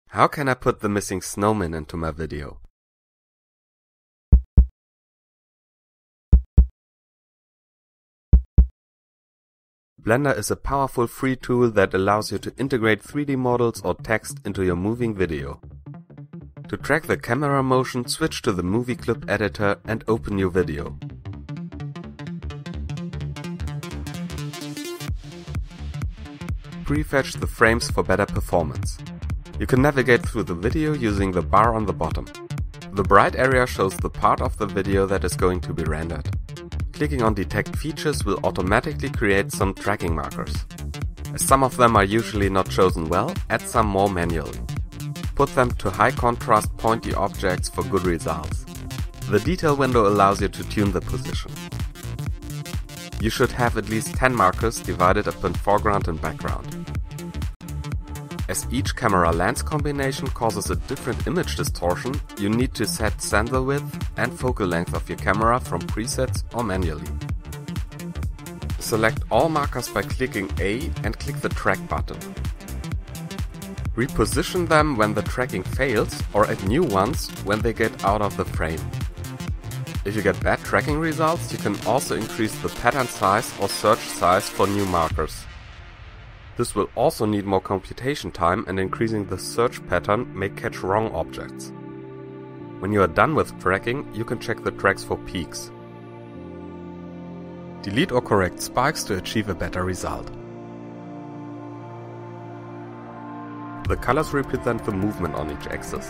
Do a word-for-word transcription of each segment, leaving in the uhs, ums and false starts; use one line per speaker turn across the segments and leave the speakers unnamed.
How can I put the missing snowman into my video? Blender is a powerful free tool that allows you to integrate three D models or text into your moving video. To track the camera motion, switch to the movie clip editor and open your video. Prefetch the frames for better performance. You can navigate through the video using the bar on the bottom. The bright area shows the part of the video that is going to be rendered. Clicking on Detect Features will automatically create some tracking markers. As some of them are usually not chosen well, add some more manually. Put them to high contrast pointy objects for good results. The detail window allows you to tune the position. You should have at least ten markers divided up in foreground and background. As each camera lens combination causes a different image distortion, you need to set sensor width and focal length of your camera from presets or manually. Select all markers by clicking A and click the track button. Reposition them when the tracking fails or add new ones when they get out of the frame. If you get bad tracking results, you can also increase the pattern size or search size for new markers. This will also need more computation time, and increasing the search pattern may catch wrong objects. When you are done with tracking, you can check the tracks for peaks. Delete or correct spikes to achieve a better result. The colors represent the movement on each axis.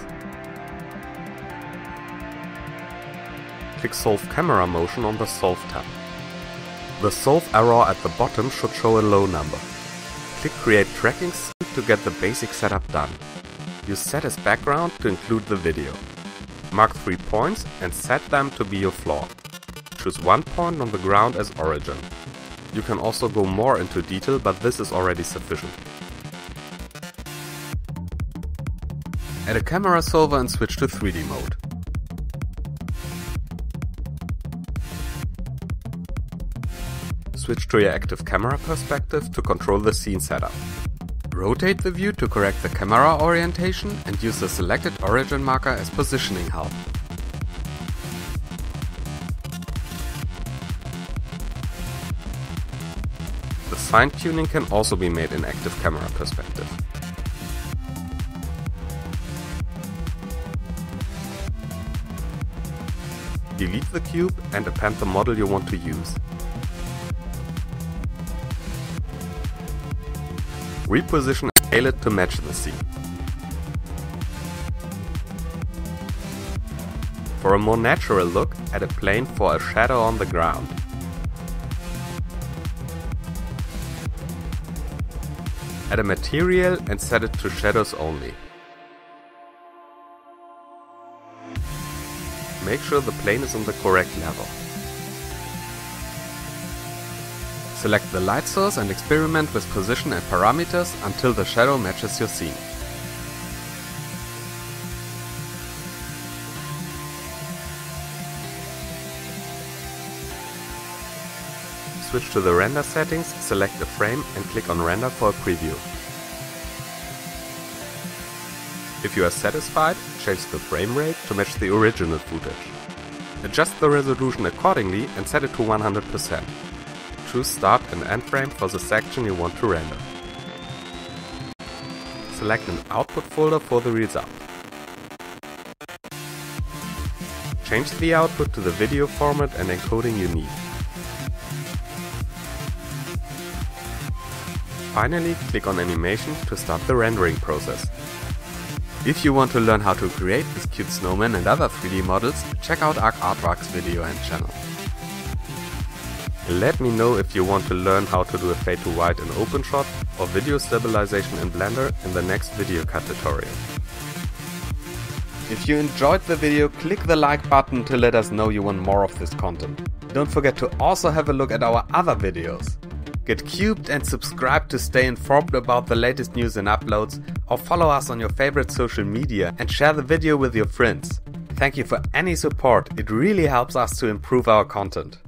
Click Solve Camera Motion on the Solve tab. The Solve arrow at the bottom should show a low number. Click Create Tracking Scene to get the basic setup done. Use Set as background to include the video. Mark three points and set them to be your floor. Choose one point on the ground as origin. You can also go more into detail, but this is already sufficient. Add a camera solver and switch to three D mode. Switch to your active camera perspective to control the scene setup. Rotate the view to correct the camera orientation and use the selected origin marker as positioning help. The fine-tuning can also be made in active camera perspective. Delete the cube and append the model you want to use. Reposition and scale it to match the scene. For a more natural look, add a plane for a shadow on the ground. Add a material and set it to shadows only. Make sure the plane is on the correct level. Select the light source and experiment with position and parameters until the shadow matches your scene. Switch to the render settings, select a frame and click on Render for a preview. If you are satisfied, change the frame rate to match the original footage. Adjust the resolution accordingly and set it to one hundred percent. Choose Start and End frame for the section you want to render. Select an output folder for the result. Change the output to the video format and encoding you need. Finally, click on Animation to start the rendering process. If you want to learn how to create this cute snowman and other three D models, check out ArcArtworks video and channel. Let me know if you want to learn how to do a fade to white in OpenShot or video stabilization in Blender in the next video cut tutorial. If you enjoyed the video, click the like button to let us know you want more of this content. Don't forget to also have a look at our other videos. Get cubed and subscribe to stay informed about the latest news and uploads, or follow us on your favorite social media and share the video with your friends. Thank you for any support, it really helps us to improve our content.